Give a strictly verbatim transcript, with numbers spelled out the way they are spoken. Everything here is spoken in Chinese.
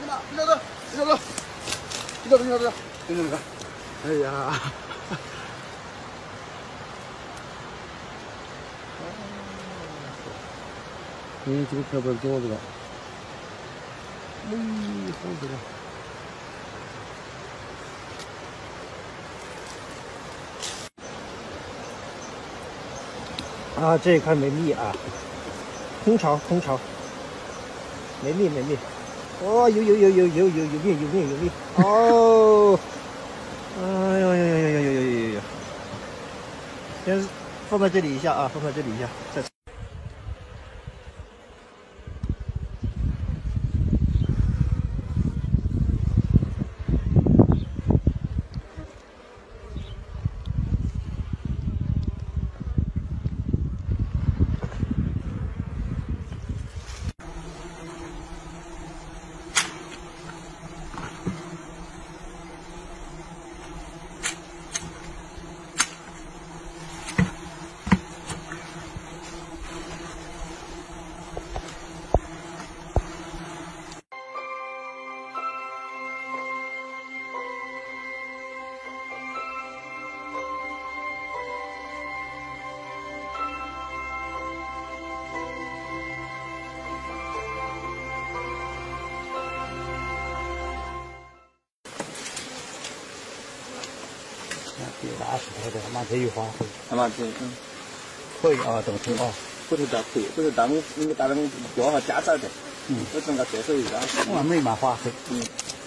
嘛，领导哥，领导哥，领导哥，领导哥，领导哥，哎呀！嗯，这个漂白挺好这个。哎，好这个。 啊，这一块没蜜啊，空巢空巢，没蜜没蜜，哦，有有有有有有有蜜有蜜有蜜，哦，哎呦呦呦呦呦呦呦呦呦，先放在这里一下啊，放在这里一下，再。 别打石头的，马这一花卉，他妈这嗯，可以啊，等成啊，不是打可以，不是打我那个打那个标号加载的，嗯，这整个厕所一张，完美嘛花卉，嗯。